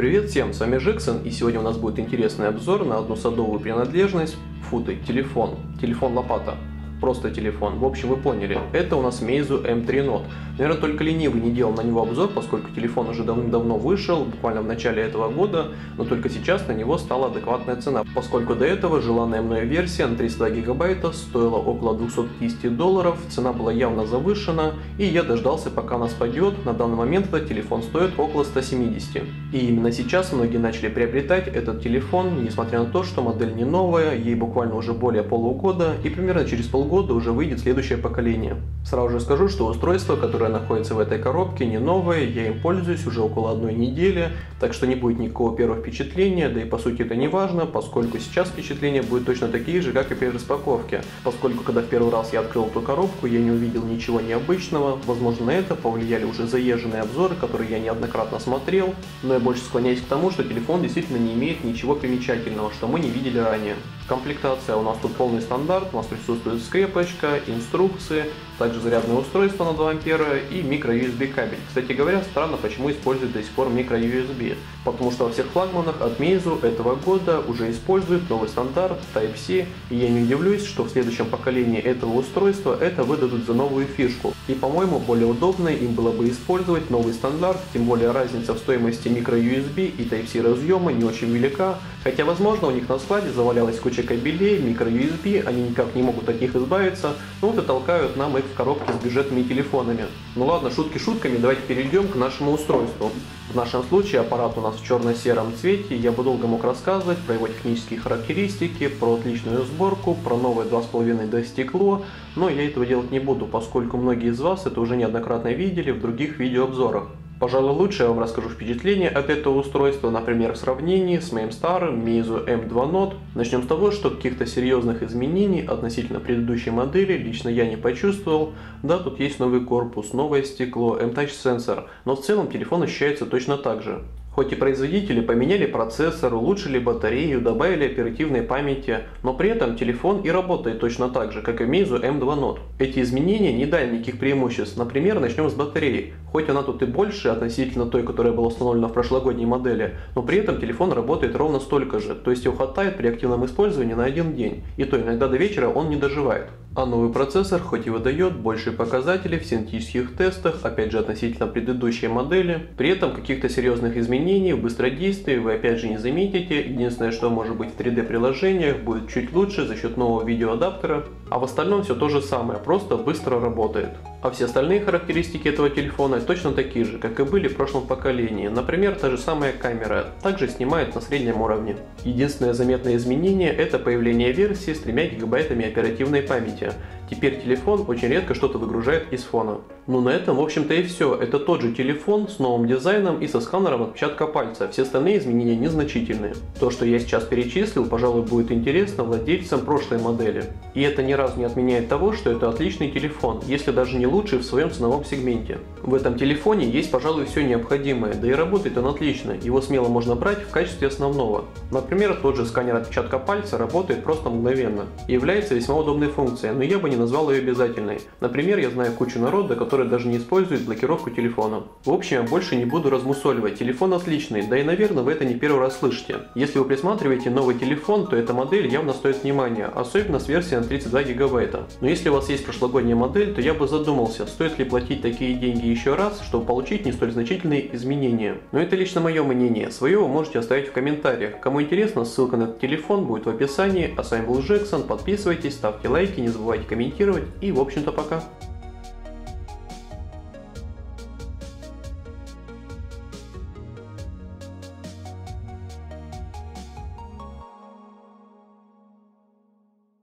Привет всем, с вами Жексон, и сегодня у нас будет интересный обзор на одну садовую принадлежность. Фу ты, телефон. Телефон-лопата. Просто телефон. В общем, вы поняли. Это у нас Meizu M3 Note. Наверное, только ленивый не делал на него обзор, поскольку телефон уже давным-давно вышел, буквально в начале этого года, но только сейчас на него стала адекватная цена, поскольку до этого желанная мной версия на 32 гигабайта стоила около $250, цена была явно завышена, и я дождался, пока она спадет. На данный момент этот телефон стоит около 170. И именно сейчас многие начали приобретать этот телефон, несмотря на то, что модель не новая, ей буквально уже более полугода, и примерно через полгода уже выйдет следующее поколение. Сразу же скажу, что устройство, которое находится в этой коробке, не новое, я им пользуюсь уже около 1 недели, так что не будет никакого первого впечатления, да и по сути это не важно, поскольку сейчас впечатления будут точно такие же, как и при распаковке, поскольку когда в первый раз я открыл эту коробку, я не увидел ничего необычного, возможно на это повлияли уже заезженные обзоры, которые я неоднократно смотрел, но я больше склоняюсь к тому, что телефон действительно не имеет ничего примечательного, что мы не видели ранее. Комплектация у нас тут полный стандарт, у нас присутствует скрепочка, инструкции, также зарядное устройство на 2 ампера и микро-USB кабель. Кстати говоря, странно, почему используют до сих пор микро-USB, потому что во всех флагманах от Meizu этого года уже используют новый стандарт Type-C, и я не удивлюсь, что в следующем поколении этого устройства это выдадут за новую фишку. И по-моему, более удобно им было бы использовать новый стандарт, тем более разница в стоимости микро-USB и Type-C разъема не очень велика, хотя возможно у них на складе завалялась куча кабелей, микро-USB, они никак не могут от них избавиться, но вот и толкают нам их в коробке с бюджетными телефонами. Ну ладно, шутки шутками, давайте перейдем к нашему устройству. В нашем случае аппарат у нас в черно-сером цвете, я бы долго мог рассказывать про его технические характеристики, про отличную сборку, про новое 2,5D стекло, но я этого делать не буду, поскольку многие из вас это уже неоднократно видели в других видеообзорах. Пожалуй, лучше я вам расскажу впечатления от этого устройства, например, в сравнении с моим старым Meizu M2 Note. Начнем с того, что каких-то серьезных изменений относительно предыдущей модели лично я не почувствовал. Да, тут есть новый корпус, новое стекло, M-Touch сенсор, но в целом телефон ощущается точно так же. Хоть и производители поменяли процессор, улучшили батарею, добавили оперативной памяти, но при этом телефон и работает точно так же, как и Meizu M2 Note. Эти изменения не дали никаких преимуществ. Например, начнем с батареи. Хоть она тут и больше относительно той, которая была установлена в прошлогодней модели, но при этом телефон работает ровно столько же, то есть его хватает при активном использовании на 1 день, и то иногда до вечера он не доживает. А новый процессор хоть и выдает большие показатели в синтетических тестах, опять же относительно предыдущей модели, при этом каких-то серьезных изменений в быстродействии вы опять же не заметите. Единственное, что может быть в 3D приложениях, будет чуть лучше за счет нового видеоадаптера, а в остальном все то же самое, просто быстро работает. А все остальные характеристики этого телефона точно такие же, как и были в прошлом поколении. Например, та же самая камера также снимает на среднем уровне. Единственное заметное изменение — это появление версии с 3 гигабайтами оперативной памяти. Теперь телефон очень редко что-то выгружает из фона. Ну на этом в общем-то и все. Это тот же телефон с новым дизайном и со сканером отпечатка пальца. Все остальные изменения незначительные. То, что я сейчас перечислил, пожалуй, будет интересно владельцам прошлой модели. И это ни разу не отменяет того, что это отличный телефон, если даже не лучший в своем ценовом сегменте. В этом телефоне есть, пожалуй, все необходимое, да и работает он отлично. Его смело можно брать в качестве основного. Например, тот же сканер отпечатка пальца работает просто мгновенно и является весьма удобной функцией, но я бы не назвал ее обязательной. Например, я знаю кучу народа, который даже не использует блокировку телефона. В общем, я больше не буду размусоливать. Телефон отличный, да и, наверное, вы это не первый раз слышите. Если вы присматриваете новый телефон, то эта модель явно стоит внимания, особенно с версией на 32 гигабайта. Но если у вас есть прошлогодняя модель, то я бы задумался, стоит ли платить такие деньги еще раз, чтобы получить не столь значительные изменения. Но это лично мое мнение. Свое вы можете оставить в комментариях. Кому интересно, ссылка на этот телефон будет в описании. А с вами был Жексон. Подписывайтесь, ставьте лайки, не забывайте комментировать. И в общем-то пока.